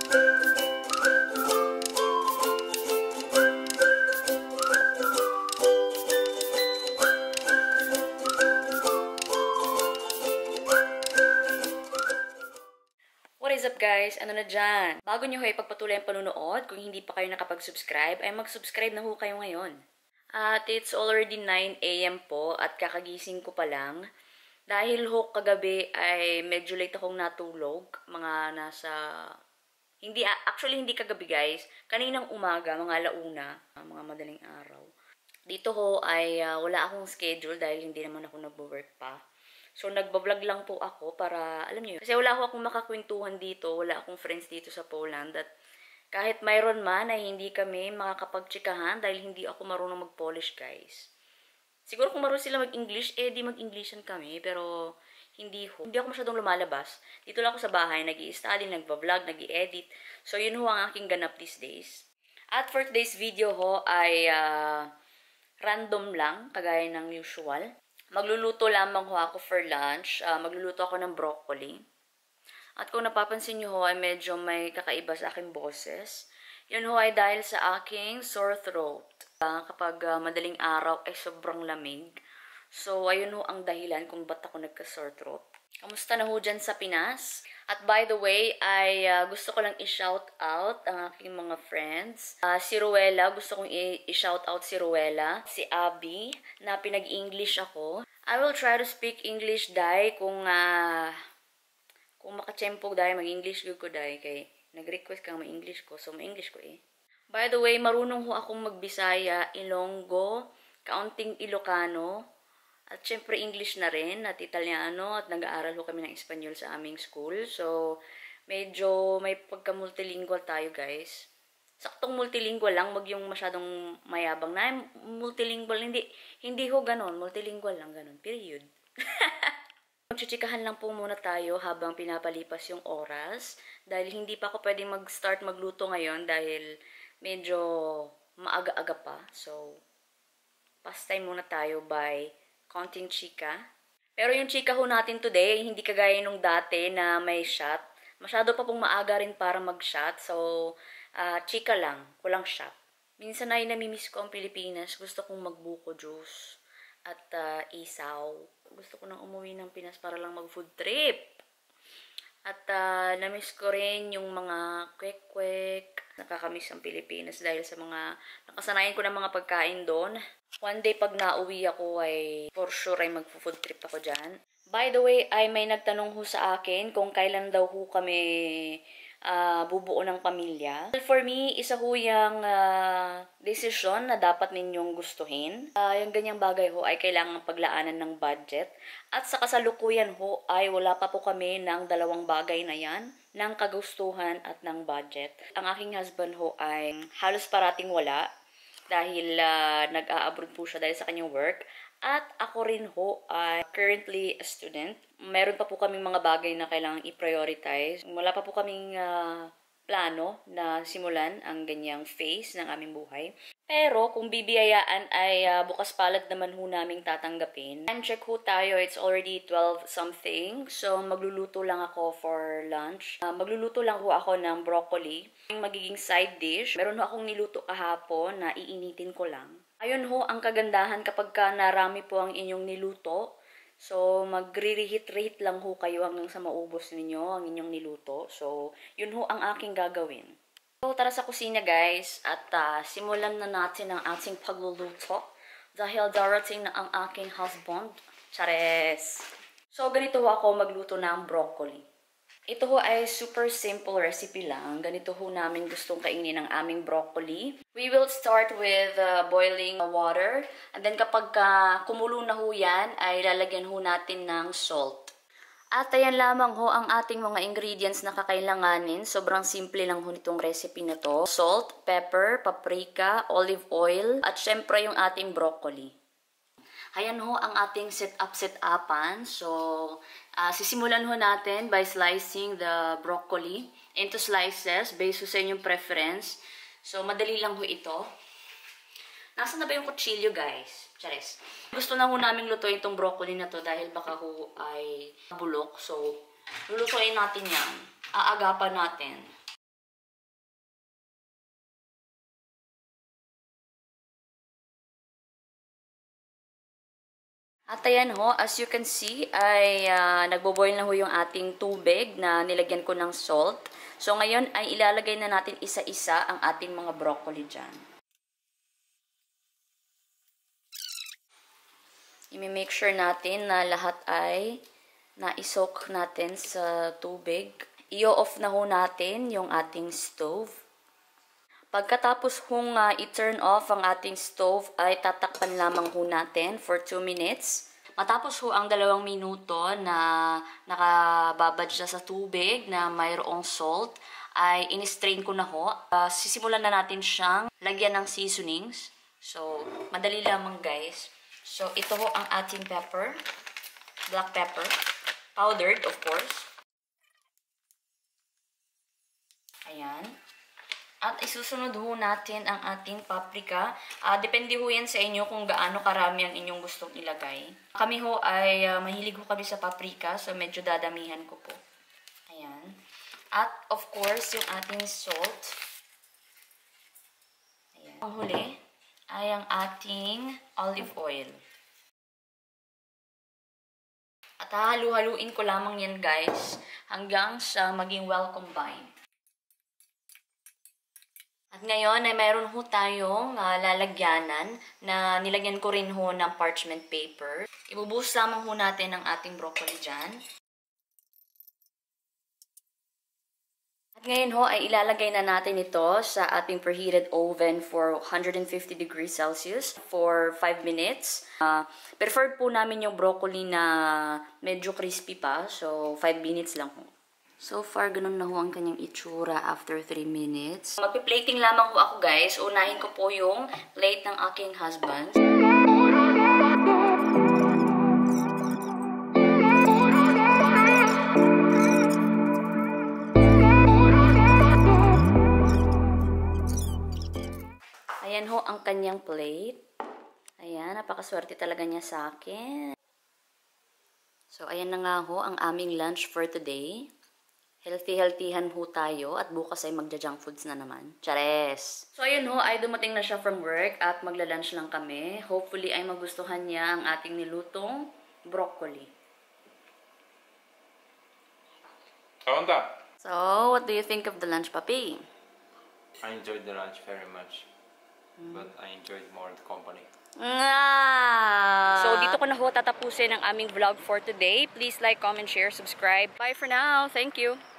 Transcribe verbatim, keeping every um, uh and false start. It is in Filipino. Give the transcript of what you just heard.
What is up guys? Ano na dyan? Bago nyo kayo pagpatuloy ang panunood, kung hindi pa kayo nakapag-subscribe, ay mag-subscribe na ho kayo ngayon. At it's already nine A M po at kakagising ko pa lang. Dahil ho kagabi ay medyo late akong natulog. Mga nasa... Hindi, actually hindi kagabi guys. Kaninang umaga, mga alauna, mga madaling araw. Dito ho ay uh, wala akong schedule dahil hindi naman ako nagbo-work pa. So, nagbablog lang po ako para, alam niyo, kasi wala ako akong makakwentuhan dito, wala akong friends dito sa Poland, at kahit mayroon man ay hindi kami makakapagtsikahan dahil hindi ako marunong mag-Polish, guys. Siguro kung marunong sila mag-English, eh di mag-Englishan kami, pero hindi ho. Hindi ako masyadong lumalabas. Dito lang ako sa bahay, nag-i-study, nagbablog, nag-i-edit. So, yun ho ang aking ganap these days. At for today's video ho ay uh, random lang, kagaya ng usual. Magluluto lamang ho ako for lunch. Uh, magluluto ako ng broccoli. At kung napapansin nyo ho ay medyo may kakaiba sa aking boses. Yun ho ay dahil sa aking sore throat. Uh, kapag uh, madaling araw ay sobrang lamig. So ayun ho ang dahilan kung ba't ako nagka-sore throat. Kamusta na ho dyan sa Pinas? At by the way, ay uh, gusto ko lang i-shout out ang aking mga friends. Uh, si Ruela, gusto kong i-shout out si Ruela. Si Abby, na pinag-English ako. I will try to speak English, dai, kung, uh, kung makachempog, dai, mag-English ko, dai, kay nag-request kang ma-English ko, so ma-English ko eh. By the way, marunong ho akong mag-Bisaya, Ilonggo, kaunting Ilocano, at syempre English na rin, at Italiano, at nag-aaral ho kami ng Espanyol sa aming school. So, medyo may pagka-multilingual tayo, guys. Saktong multilingual lang, wag yung masyadong mayabang na. Multilingual, hindi, hindi ho ganon. Multilingual lang, ganon. Period. Magchichikahan lang po muna tayo habang pinapalipas yung oras. Dahil hindi pa ako pwedeng mag-start magluto ngayon dahil medyo maaga-aga pa. So, pastime muna tayo by konting chika. Pero yung chika ho natin today, hindi kagaya nung dati na may shot. Masyado pa pong maaga rin para mag-shot. So, uh, chika lang. Kulang shot. Minsan ay namimiss ko ang Pilipinas. Gusto kong magbuko juice. At uh, isaw. Gusto ko nang umuwi ng Pinas para lang mag-food trip. At uh, namiss ko rin yung mga kwek-kwek. Nakakamiss ang Pilipinas dahil sa mga nakasanayan ko ng mga pagkain doon. One day pag nauwi ako ay for sure ay mag-food trip ako dyan. By the way, ay may nagtanong ho sa akin kung kailan daw ho kami uh, bubuo ng pamilya. For me, isa ho yung uh, decision na dapat ninyong gustuhin. Uh, yung ganyang bagay ho ay kailangan paglaanan ng budget. At sa kasalukuyan ho ay wala pa po kami ng dalawang bagay na yan, ng kagustuhan at ng budget. Ang aking husband ho ay halos parating wala. Dahil uh, nag-a-abroad po siya dahil sa kanyang work. At ako rin ho ay uh, currently a student. Meron pa po kaming mga bagay na kailangang i-prioritize. Wala pa po kaming uh, plano na simulan ang ganyang phase ng aming buhay. Pero kung bibiyayaan ay uh, bukas palad naman ho naming tatanggapin. Time check ho tayo, it's already twelve something. So magluluto lang ako for lunch. Uh, magluluto lang ho ako ng broccoli. Yung magiging side dish. Meron ho akong niluto kahapon na iinitin ko lang. Ayun ho ang kagandahan kapag ka narami po ang inyong niluto. So magre-reheat-reheat lang ho kayo hanggang sa maubos ninyo ang inyong niluto. So yun ho ang aking gagawin. So, tara sa kusina guys at uh, simulan na natin ang ating pagluluto dahil darating na ang aking husband. Chares! So, ganito ho ako magluto ng broccoli. Ito ho ay super simple recipe lang. Ganito ho namin gustong kainin ang aming broccoli. We will start with uh, boiling water and then kapag uh, kumulo na ho yan ay lalagyan ho natin ng salt. At ayan lamang ho ang ating mga ingredients na kakailanganin. Sobrang simple lang ho nitong recipe na to. Salt, pepper, paprika, olive oil, at syempre yung ating broccoli. Ayan ho ang ating set-up set-upan. So, uh, sisimulan ho natin by slicing the broccoli into slices based sa inyong preference. So, madali lang ho ito. Nasaan na ba yung kutsilyo guys? Chares. Gusto na ho namin lutuin itong broccoli na to dahil baka ho ay bulok. So, lulutuin natin yan. Aagapan natin. At ayan ho, as you can see, ay uh, nagbo-boil na ho yung ating tubig na nilagyan ko ng salt. So ngayon ay ilalagay na natin isa-isa ang ating mga broccoli dyan. I-make sure natin na lahat ay na-soak natin sa tubig. I-off na ho natin yung ating stove. Pagkatapos hong uh, i-turn off ang ating stove, ay tatakpan lamang ho natin for two minutes. Matapos ho ang dalawang minuto na nakababad siya sa tubig na mayroong salt, ay in-strain ko na ho. Uh, sisimulan na natin siyang lagyan ng seasonings. So, madali lamang guys. So, ito ho ang ating pepper. Black pepper. Powdered, of course. Ayan. At isusunod ho natin ang ating paprika. Uh, depende ho yan sa inyo kung gaano karami ang inyong gustong ilagay. Kami ho ay uh, mahilig ho kami sa paprika, so medyo dadamihan ko po. Ayan. At of course, yung ating salt. Ayan. Ang huli ay ang ating olive oil. At hahalu-haluin ko lamang yan guys hanggang sa maging well combined. At ngayon ay mayroon ho tayong uh, lalagyanan na nilagyan ko rin ho ng parchment paper. Ibubuhos lamang ho natin ang ating broccoli dyan. At ngayon ho ay ilalagay na natin ito sa ating preheated oven for one hundred fifty degrees Celsius for five minutes. Uh, preferred po namin yung broccoli na medyo crispy pa, so five minutes lang ho. So far, ganun na ho ang kanyang itsura after three minutes. Magpi-plating lamang ho ako guys. Unahin ko po yung plate ng aking husband. Ayan ho ang kanyang plate. Ayan, napakaswerte talaga niya sa akin. So, ayan na nga ho ang aming lunch for today. Healthy-healthyhan ho tayo at bukas ay magja-junk foods na naman. Chares! So ayun ho, ay dumating na siya from work at magla-lunch lang kami. Hopefully ay magustuhan niya ang ating nilutong broccoli. Kaunta! So, what do you think of the lunch, Papi? I enjoyed the lunch very much. Mm. But I enjoyed more the company. Ah. So, dito ko na ho tatapusin ang aming vlog for today. Please like, comment, share, subscribe. Bye for now. Thank you.